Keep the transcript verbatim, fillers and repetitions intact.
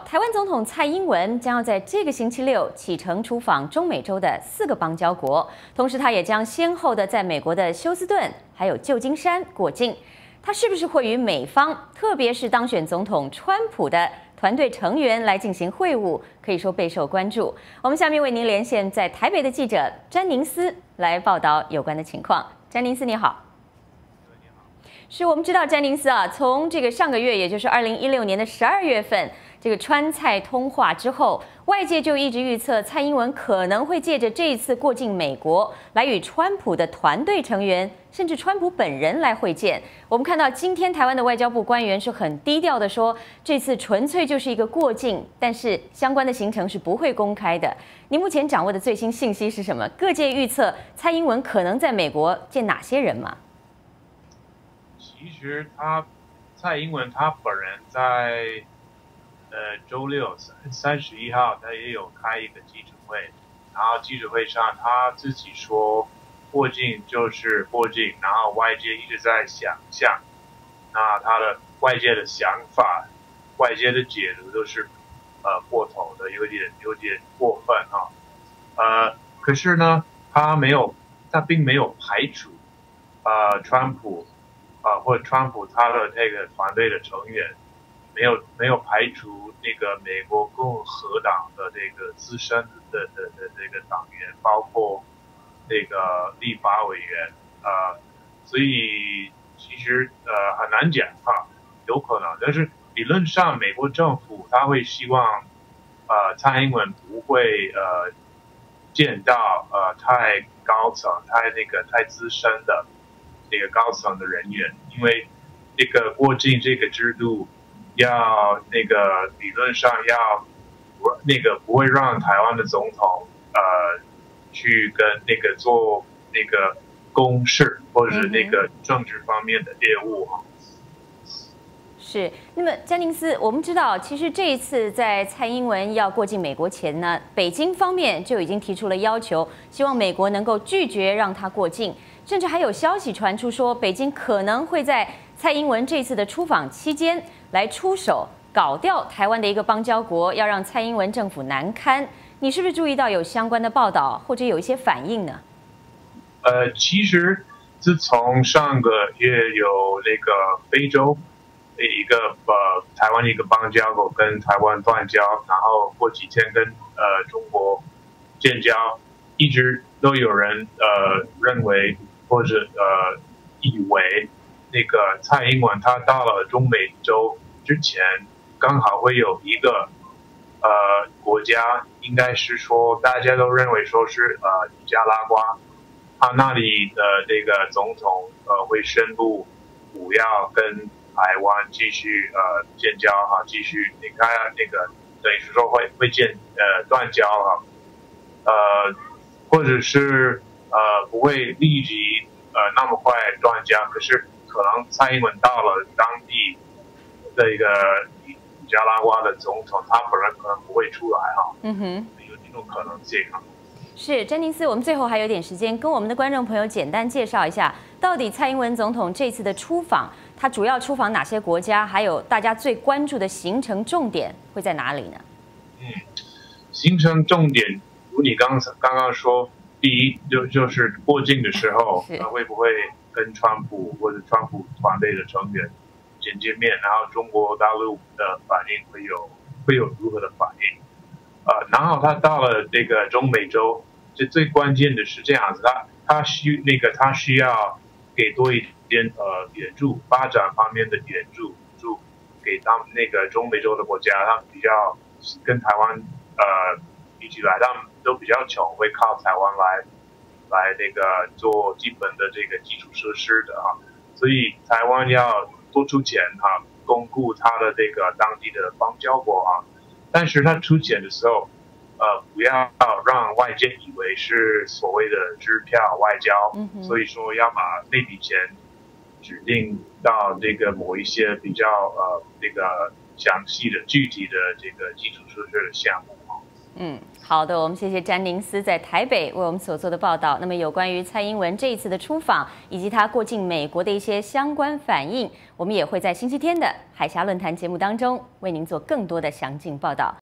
台湾总统蔡英文将要在这个星期六启程出访中美洲的四个邦交国，同时他也将先后的在美国的休斯顿还有旧金山过境。他是不是会与美方，特别是当选总统川普的团队成员来进行会晤，可以说备受关注。我们下面为您连线在台北的记者詹宁斯来报道有关的情况。詹宁斯，你好。 是我们知道詹宁斯啊，从这个上个月，也就是二零一六年的十二月份，这个川蔡通话之后，外界就一直预测蔡英文可能会借着这一次过境美国，来与川普的团队成员，甚至川普本人来会见。我们看到今天台湾的外交部官员是很低调的说，这次纯粹就是一个过境，但是相关的行程是不会公开的。您目前掌握的最新信息是什么？各界预测蔡英文可能在美国见哪些人吗？ 其实他蔡英文他本人在呃周六三三十一号他也有开一个记者会，然后记者会上他自己说过境就是过境，然后外界一直在想象，那他的外界的想法、外界的解读都是呃过头的，有点有点过分哈、啊，呃，可是呢，他没有，他并没有排除呃川普。 啊，或者川普他的这个团队的成员，没有没有排除那个美国共和党的这个资深的的的这个党员，包括这个立法委员啊、呃，所以其实呃很难讲哈，有可能，但是理论上美国政府他会希望呃蔡英文不会呃见到呃太高层、太那个太资深的。 这个高层的人员，因为这个过境这个制度，要那个理论上要那个不会让台湾的总统呃去跟那个做那个公事或者是那个政治方面的业务哈。 是，那么詹宁斯，我们知道，其实这一次在蔡英文要过境美国前呢，北京方面就已经提出了要求，希望美国能够拒绝让他过境。 甚至还有消息传出说，北京可能会在蔡英文这次的出访期间来出手搞掉台湾的一个邦交国，要让蔡英文政府难堪。你是不是注意到有相关的报道，或者有一些反应呢？ 呃，其实自从上个月有那个非洲的一个呃台湾的一个邦交国跟台湾断交，然后过几天跟呃中国建交，一直都有人呃认为。 或者呃，以为那个蔡英文他到了中美洲之前，刚好会有一个呃国家，应该是说大家都认为说是呃尼加拉瓜，他那里的这个总统呃会宣布不要跟台湾继续呃建交哈，继续你看那个等于是说会会建呃断交哈，呃或者是。 呃，不会立即呃那么快断交，可是可能蔡英文到了当地这个尼加拉瓜的总统，他本人可能不会出来哈。嗯哼，有这种可能性哈。 是詹宁斯，我们最后还有点时间，跟我们的观众朋友简单介绍一下，到底蔡英文总统这次的出访，他主要出访哪些国家，还有大家最关注的行程重点会在哪里呢？ 嗯，行程重点如你刚刚刚说。 第一就就是过境的时候，呃，会不会跟川普或者川普团队的成员见见面？然后中国大陆的反应会有会有如何的反应？呃，然后他到了这个中美洲，这最关键的是这样子，他他需那个他需要给多一点呃援助，发展方面的援助，助给他们那个中美洲的国家，他们比较跟台湾呃比起来，他们。 都比较穷，会靠台湾来来那个做基本的这个基础设施的哈，所以台湾要多出钱哈，巩固它的这个当地的邦交国啊。但是他出钱的时候，呃，不要让外界以为是所谓的支票外交，嗯、所以说要把那笔钱指定到这个某一些比较呃这个详细的具体的这个基础设施的项目啊。 嗯，好的，我们谢谢詹宁斯在台北为我们所做的报道。那么有关于蔡英文这一次的出访，以及她过境美国的一些相关反应，我们也会在星期天的海峡论坛节目当中为您做更多的详尽报道。